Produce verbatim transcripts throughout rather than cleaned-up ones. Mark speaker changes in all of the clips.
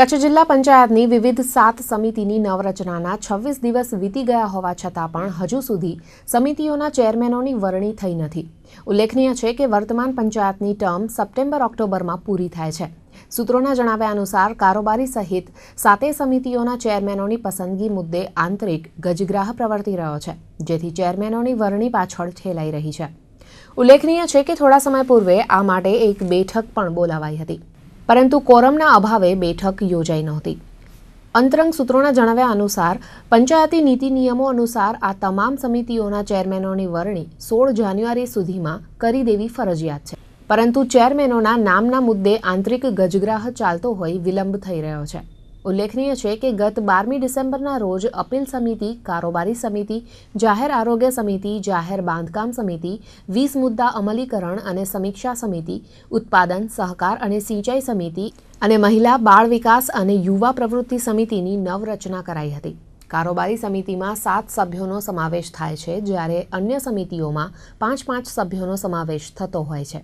Speaker 1: કચ્છ જિલ્લા પંચાયતની વિવિધ સાત સમિતિની નવરચનાના છવ્વીસ દિવસ વીતી ગયા હોવા છતાં પણ હજુ સુધી સમિતિઓના ચેરમેનોની વરણી થઈ નથી. ઉલ્લેખનીય છે કે વર્તમાન પંચાયતની ટર્મ સપ્ટેમ્બર ઓક્ટોબરમાં પૂરી થાય છે. સૂત્રોના જણાવ્યા અનુસાર કારોબારી સહિત સાતે સમિતિઓના ચેરમેનોની પસંદગી મુદ્દે આંતરિક ગજગ્રાહ પ્રવર્તી રહ્યો છે, જેથી ચેરમેનોની વરણી પાછળ ઠેલાઈ રહી છે. ઉલ્લેખનીય છે કે થોડા સમય પૂર્વે આ માટે એક બેઠક પણ બોલાવાઈ હતી, પરંતુ કોરમના અભાવે બેઠક યોજાઈ નહોતી. અંતરંગ સૂત્રોના જણાવ્યા અનુસાર પંચાયતી નીતિ નિયમો અનુસાર આ તમામ સમિતિઓના ચેરમેનોની વરણી સોળ જાન્યુઆરી સુધીમાં કરી દેવી ફરજિયાત છે, પરંતુ ચેરમેનોના નામના મુદ્દે આંતરિક ગજગ્રાહ ચાલતો હોઈ વિલંબ થઈ રહ્યો છે. ઉલ્લેખનીય છે કે ગત બારમી ડિસેમ્બરના રોજ અપીલ સમિતિ, કારોબારી સમિતિ, જાહેર આરોગ્ય સમિતિ, જાહેર બાંધકામ સમિતિ, વીસ મુદ્દા અમલીકરણ અને સમીક્ષા સમિતિ, ઉત્પાદન, સહકાર અને સિંચાઈ સમિતિ અને મહિલા, બાળ વિકાસ અને યુવા પ્રવૃત્તિ સમિતિની નવરચના કરાઈ હતી. કારોબારી સમિતિમાં સાત સભ્યોનો સમાવેશ થાય છે, જ્યારે અન્ય સમિતિઓમાં પાંચ પાંચ સભ્યોનો સમાવેશ થતો હોય છે.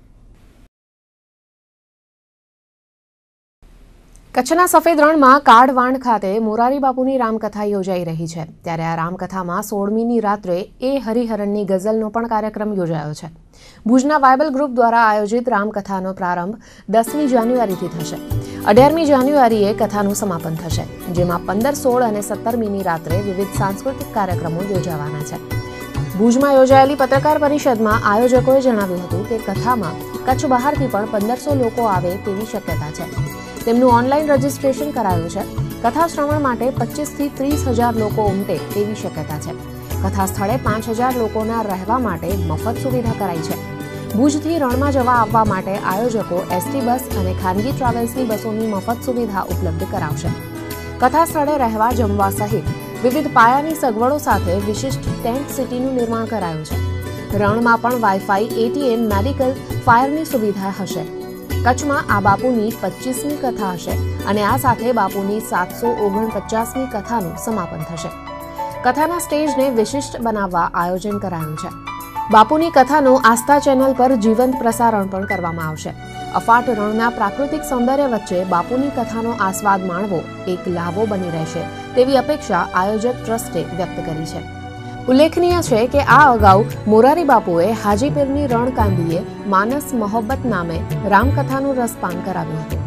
Speaker 1: કચ્છના સફેદ રણમાં કાળવાંડ ખાતે મોરારી બાપુની રામકથા યોજાઈ રહી છે. ત્યારે આ રામકથામાં સોળમીની રાત્રે એ હરિહરણની ગઝલનો પણ કાર્યક્રમ યોજાયો છે. ભુજના વાયબલ ગ્રુપ દ્વારા આયોજિત રામકથાનો પ્રારંભ દસમી જાન્યુઆરીથી થશે. અઢારમી જાન્યુઆરીએ કથાનું સમાપન થશે, જેમાં પંદર, સોળ અને સત્તરમીની રાત્રે વિવિધ સાંસ્કૃતિક કાર્યક્રમો યોજાવાના છે. ભુજમાં યોજાયેલી પત્રકાર પરિષદમાં આયોજકોએ જણાવ્યું હતું કે કથામાં કચ્છ બહારથી પણ પંદરસો લોકો આવે તેવી શક્યતા છે. તેમનું ઓનલાઈન રજીસ્ટ્રેશન કરાયું છે. કથા શ્રવણ માટે પચીસથી ત્રીસ હજાર લોકો ઉમટે તેવી શક્યતા છે. કથા સ્થળે પાંચ હજાર લોકોના રહેવા માટે મફત સુવિધા કરાઈ છે. ભુજથી રણમાં જવા આવવા માટે આયોજકો એસટી બસ અને ખાનગી ટ્રાવેલ્સની બસોની મફત સુવિધા ઉપલબ્ધ કરાવશે. કથા સ્થળે રહેવા, જમવા સહિત વિવિધ પાયાની સગવડો સાથે વિશિષ્ટ ટેન્ટ સિટીનું નિર્માણ કરાયું છે. રણમાં પણ વાઈફાઈ, એટીએમ, મેડિકલ, ફાયરની સુવિધા હશે. કચ્છમાં આ બાપુની પચીસમી કથા હશે અને આ સાથે બાપુની સાતસો ઓગણપચાસમી કથાનું સમાપન થશે. કથાના સ્ટેજને વિશિષ્ટ બનાવવા આયોજન કરાયું છે. બાપુની કથાનું આસ્થા ચેનલ પર જીવંત પ્રસારણ પણ કરવામાં આવશે. અફાટ રણના પ્રાકૃતિક સૌંદર્ય વચ્ચે બાપુની કથાનો આસ્વાદ માણવો એક લાવો બની રહેશે તેવી અપેક્ષા આયોજક ટ્રસ્ટે વ્યક્ત કરી છે. ઉલ્લેખનીય છે કે આ અગાઉ મોરારી બાપુએ હાજીપીરની રણકાંધીએ માનસ મોહબ્બત નામે રામકથાનું રસપાન કરાવ્યું હતું.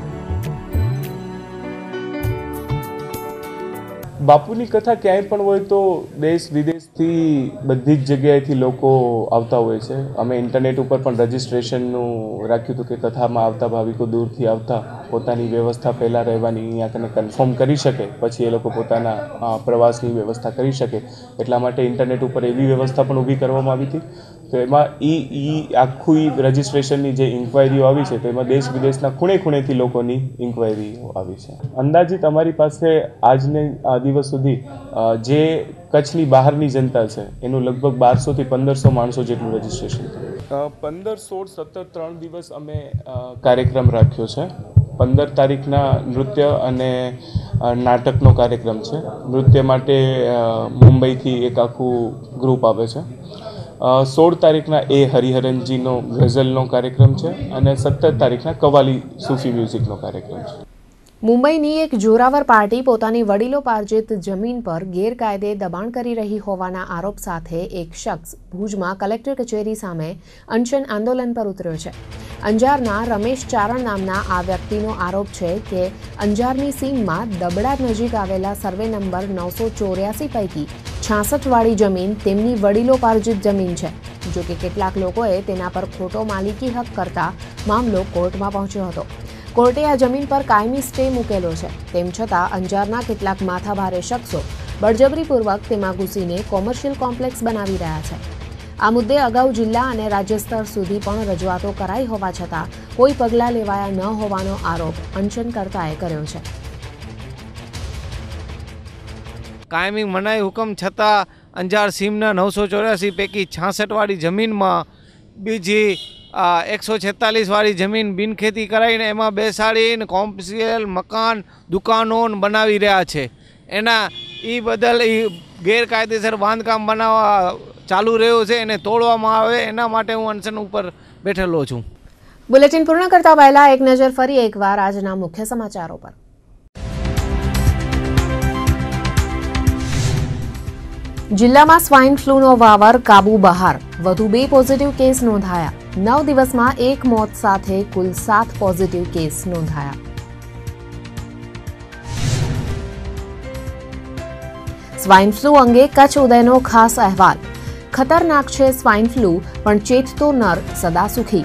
Speaker 2: બાપુની કથા ક્યાંય પણ હોય તો દેશ વિદેશથી બધી જ જગ્યાએથી લોકો આવતા હોય છે. અમે ઇન્ટરનેટ ઉપર પણ રજિસ્ટ્રેશનનું રાખ્યું હતું કે કથામાં આવતા ભાવિકો દૂરથી આવતા પોતાની વ્યવસ્થા પહેલાં રહેવાની અહીંયા કને કન્ફર્મ કરી શકે, પછી એ લોકો પોતાના પ્રવાસની વ્યવસ્થા કરી શકે, એટલા માટે ઇન્ટરનેટ ઉપર એવી વ્યવસ્થા પણ ઊભી કરવામાં આવી હતી. તો એમાં ઈ ઈ આખું રજિસ્ટ્રેશનની જે ઇન્ક્વાયરીઓ આવી છે, તો એમાં દેશ વિદેશના ખૂણે ખૂણેથી લોકોની ઇન્ક્વાયરીઓ આવી છે. અંદાજિત અમારી પાસે આજને દિવસ સુધી જે કચ્છની બહારની જનતા છે એનું લગભગ બારસોથી પંદરસો માણસો જેટલું રજિસ્ટ્રેશન થયું. પંદર, સોળ, સત્તર ત્રણ દિવસ અમે કાર્યક્રમ રાખ્યો છે. પંદર તારીખના નૃત્ય અને નાટકનો કાર્યક્રમ છે. નૃત્ય માટે મુંબઈથી એક આખું ગ્રુપ આવે છે. સોળ તારીખના એ હરિહરનજીનો ગઝલનો કાર્યક્રમ છે અને સત્તર તારીખના કવાલી સૂફી મ્યુઝિકનો કાર્યક્રમ છે.
Speaker 1: મુંબઈની એક જોરાવર પાર્ટી પોતાની વડીલોપાર્જિત જમીન પર ગેરકાયદે દબાણ કરી રહી હોવાના આરોપ સાથે એક શખ્સ ભુજમાં કલેક્ટર કચેરી સામે અનશન આંદોલન પર ઉતર્યો છે. અંજારના રમેશ ચારણ નામના આ વ્યક્તિનો આરોપ છે કે અંજારની સીમમાં દબડા નજીક આવેલા સર્વે નંબર નવસો ચોર્યાસી પૈકી છાસઠ વાળી જમીન તેમની વડીલોપાર્જિત જમીન છે. જો કે કેટલાક લોકોએ તેના પર ખોટો માલિકી હક કરતા મામલો કોર્ટમાં પહોંચ્યો હતો. કોર્ટે આ જમીન પર કાયમી સ્ટે મૂકેલો છે. તેમ છતાં અંજારના કેટલાક માથાભારે શખ્સો બળજબરીપૂર્વક તેમાં ઘૂસીને કોમર્શિયલ કોમ્પ્લેક્સ બનાવી રહ્યા છે. આ મુદ્દે અગાઉ જિલ્લા અને રાજ્ય સ્તર સુધી પણ રજૂઆતો કરાઈ હોવા છતાં કોઈ પગલાં લેવાયા ન હોવાનો આરોપ અનશનકર્તાએ કર્યો છે.
Speaker 3: કાયમી મનાઈ હુકમ છતાં અંજાર સીમના નવસો ચોર્યાસી પૈકી છાસઠ વાળી જમીનમાં બીજી એકસો છેતાલીસ વાળી જમીન બિનખેતી કરાવીને એમાં બેસાડીને કોમર્શિયલ મકાન, દુકાનો બનાવી રહ્યા છે. એના એ બદલ એ ગેરકાયદેસર બાંધકામ બનાવવા ચાલુ રહ્યું છે, એને તોડવામાં આવે એના માટે હું અનશન ઉપર બેઠેલો છું.
Speaker 1: બુલેટિન પૂર્ણ કરતા પહેલા એક નજર ફરી એકવાર આજના મુખ્ય સમાચારો પર. જિલ્લામાં સ્વાઇન ફ્લૂનો વાવર કાબુ બહાર, વધુ બે પોઝિટિવ કેસ નોંધાયા. નવ દિવસમાં એક મોત સાથે કુલ સાત પોઝિટિવ કેસ નોંધાયા. સ્વાઇન ફ્લૂ અંગે કચ્છ ઉદયનો ખાસ અહેવાલ. ખતરનાક છે સ્વાઇન ફ્લૂ, પણ ચેતતો નર સદા સુખી.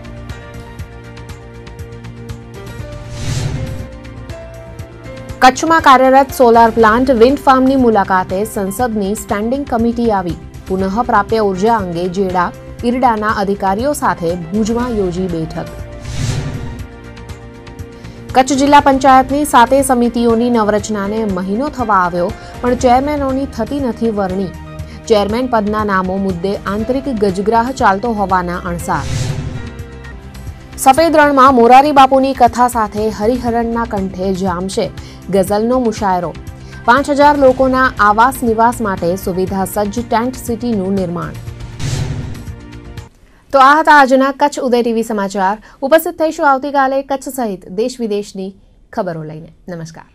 Speaker 1: કચ્છમાં કાર્યરત સોલાર પ્લાન્ટ વિન્ડ ફાર્મની મુલાકાતે સંસદની સ્ટેન્ડિંગ કમિટી આવી. પુનઃ પ્રાપ્ય ઉર્જા અંગે જેડા ઇરડાના અધિકારીઓ સાથે ભુજમાં યોજી બેઠક. કચ્છ જિલ્લા પંચાયતની સાતે સમિતિઓની નવરચનાને મહિનો થવા આવ્યો, પણ ચેરમેનોની થતી નથી વરણી. ચેરમેન પદના નામો મુદ્દે આંતરિક ગજગ્રાહ ચાલતો હોવાના અણસાર. સફેદ રણમાં મોરારી બાપુની કથા સાથે હરિહરણના કંઠે જામશે ગઝલનો મુશાયરો. પાંચ હજાર લોકોના આવાસ નિવાસ માટે સુવિધા સજ્જ ટેન્ટ સિટીનું નિર્માણ. તો આ હતા આજના કચ્છ ઉદય ટીવી સમાચાર. ઉપસ્થિત થઈશું આવતીકાલે કચ્છ સહિત દેશ વિદેશની ખબરો લઈને. નમસ્કાર.